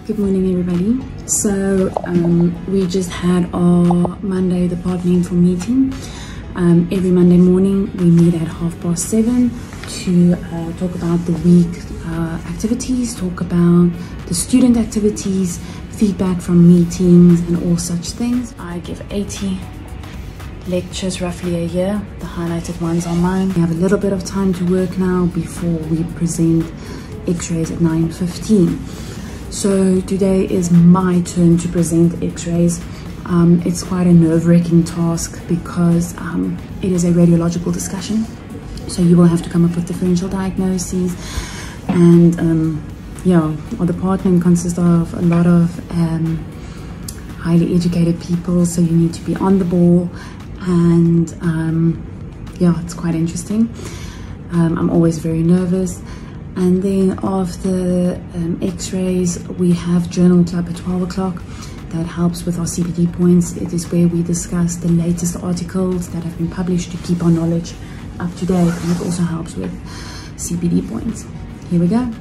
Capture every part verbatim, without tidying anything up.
Good morning, everybody. So um, we just had our Monday departmental meeting. Um, every Monday morning we meet at half past seven to uh, talk about the week uh, activities, talk about the student activities, feedback from meetings and all such things. I give eighty lectures roughly a year. The highlighted ones are mine. We have a little bit of time to work now before we present x-rays at nine fifteen. So today is my turn to present x-rays. Um, it's quite a nerve-wracking task because um, it is a radiological discussion. So you will have to come up with differential diagnoses, and um, yeah, our department consists of a lot of um, highly educated people, so you need to be on the ball, and um, yeah, it's quite interesting. Um, I'm always very nervous. And then after um, x-rays, we have journal club at twelve o'clock. That helps with our C P D points. It is where we discuss the latest articles that have been published to keep our knowledge up to date, and it also helps with C P D points. Here we go.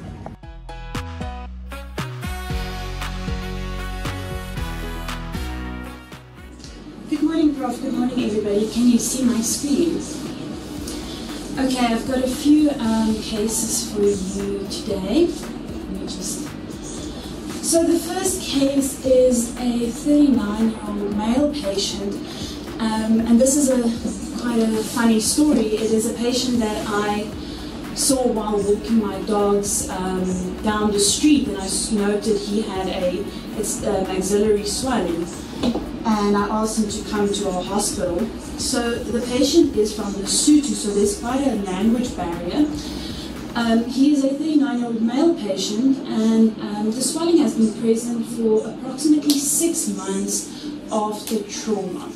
Good morning, Prof. Good morning, everybody. Can you see my screen? Okay, I've got a few um, cases for you today. Let me just... So the first case is a thirty-nine-year-old male patient, um, and this is a quite a funny story. It is a patient that I saw while walking my dogs um, down the street, and I noted he had a it's, uh, maxillary swelling, and I asked him to come to our hospital. So the patient is from Lesotho, so there's quite a language barrier. Um, he is a thirty-nine-year-old male patient, and um, the swelling has been present for approximately six months after trauma.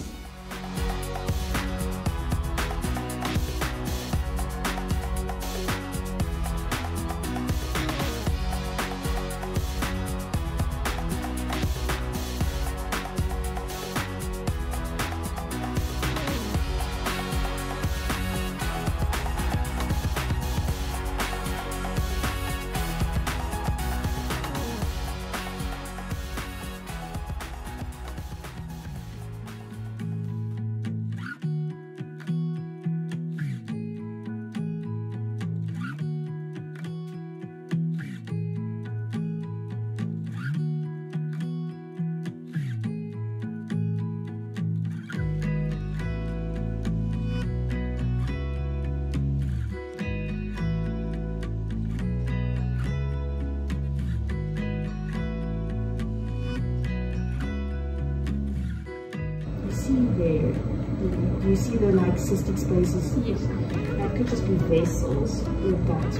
See there, do you see the like cystic spaces? Yes. That could just be vessels or ducts.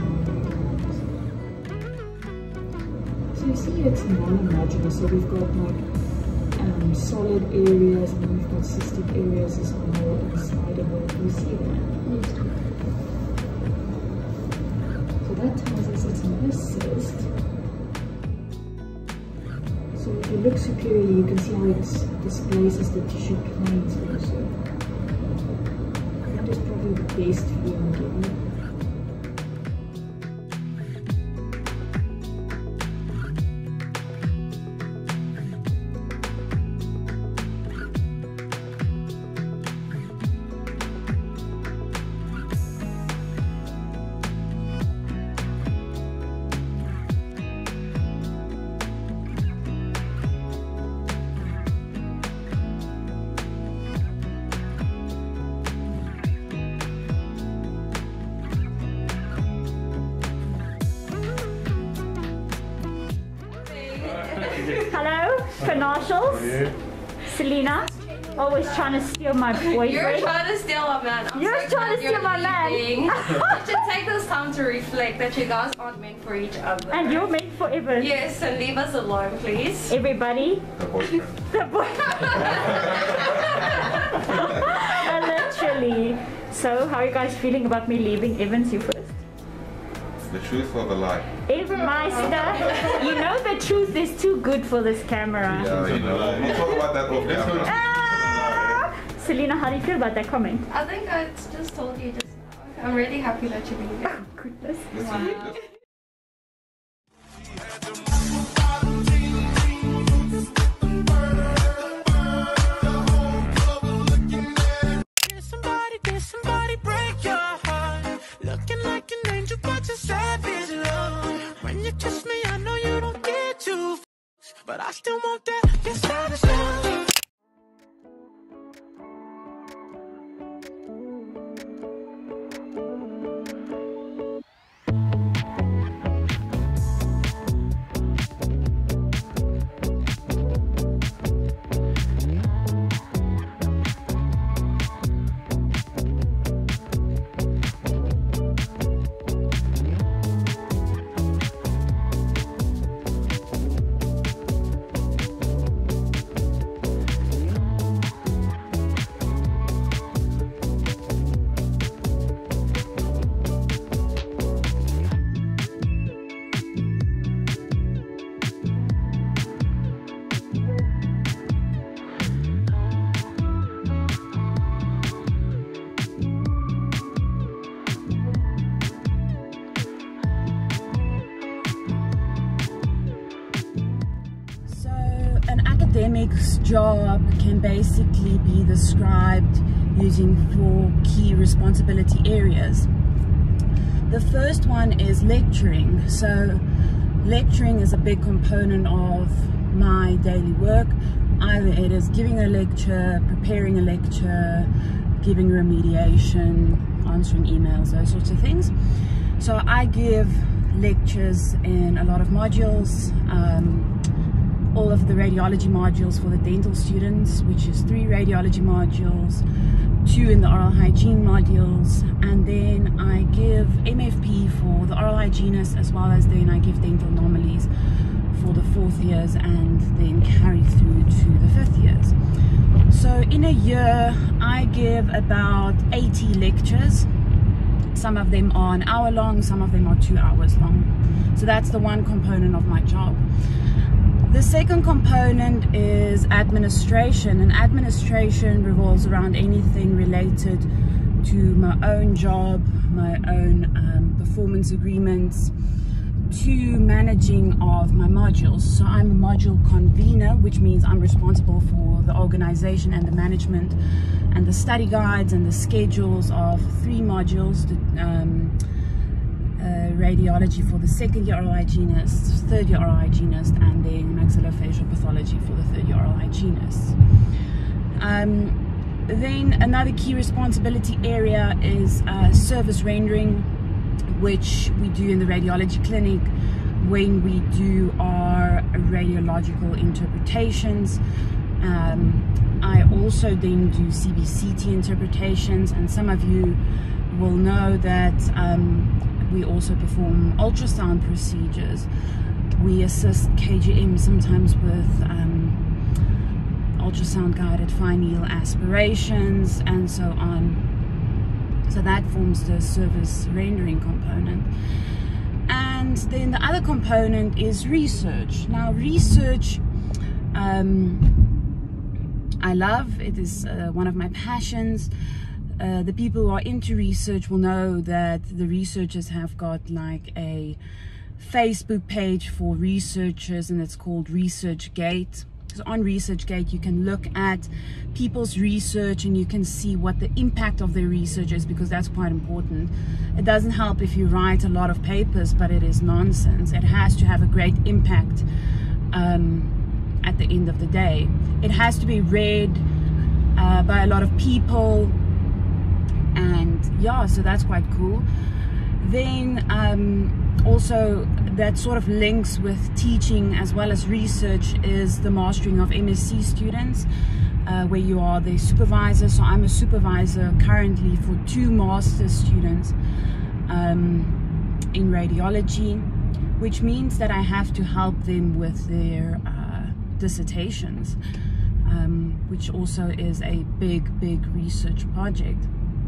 So you see it's non-homogeneous, so we've got like um, solid areas and then we've got cystic areas as well inside of it. Do you see that? Yes. So that tells us it's not a cyst. So if you look superiorly, you can see how it displaces the tissue planes also. That is probably the best view I'm giving. Hello, Financials. Selena, always trying to steal my boyfriend. You're trying to steal my man. I'm You're so trying to steal my man. You should take this time to reflect that you guys aren't meant for each other. And you're meant for ever. Yes, so leave us alone, please. Everybody. The boyfriend. The boyfriend. Literally. So, how are you guys feeling about me leaving Evans? You first. The truth or the lie? Evermeister, you know the truth is too good for this camera. Yeah, you know. We'll talk about that off camera. Ah! Selena, how do you feel about that comment? I think I just told you just now. I'm really happy that you're leaving. Oh, goodness. Listen, Wow. listen. such a savage love. When you kiss me, I know you don't get too, but I still want that, your savage love. Academic's job can basically be described using four key responsibility areas. The first one is lecturing. So lecturing is a big component of my daily work. Either it is giving a lecture, preparing a lecture, giving remediation, answering emails, those sorts of things. So I give lectures in a lot of modules. Um, all of the radiology modules for the dental students, which is three radiology modules, two in the oral hygiene modules, and then I give M F P for the oral hygienists, as well as then I give dental anomalies for the fourth years and then carry through to the fifth years. So in a year I give about eighty lectures. Some of them are an hour long, some of them are two hours long. So that's the one component of my job. The second component is administration, and administration revolves around anything related to my own job, my own um, performance agreements, to managing of my modules. So I'm a module convener, which means I'm responsible for the organization and the management and the study guides and the schedules of three modules. The, um, Uh, radiology for the second year oral hygienist, third year oral hygienist, and then maxillofacial pathology for the third year oral hygienist. Um, then another key responsibility area is uh, service rendering, which we do in the radiology clinic when we do our radiological interpretations. Um, I also then do C B C T interpretations, and some of you will know that um, we also perform ultrasound procedures. We assist K G M sometimes with um, ultrasound guided fine needle aspirations and so on. So that forms the service rendering component. And then the other component is research. Now research, um, I love, it is uh, one of my passions. Uh, the people who are into research will know that the researchers have got like a Facebook page for researchers, and it's called ResearchGate. So on ResearchGate you can look at people's research and you can see what the impact of their research is, because that's quite important. It doesn't help if you write a lot of papers but it is nonsense. It has to have a great impact um, at the end of the day. It has to be read uh, by a lot of people. And yeah, so that's quite cool. Then um, also that sort of links with teaching as well as research is the mastering of M S C students, uh, where you are the supervisor. So I'm a supervisor currently for two master students um, in radiology, which means that I have to help them with their uh, dissertations, um, which also is a big, big research project.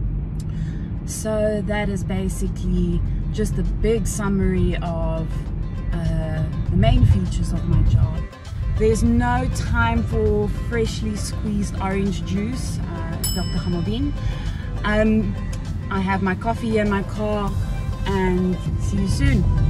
So that is basically just a big summary of uh, the main features of my job. There's no time for freshly squeezed orange juice, uh, Doctor Hamobin. Um, I have my coffee in my car, and see you soon.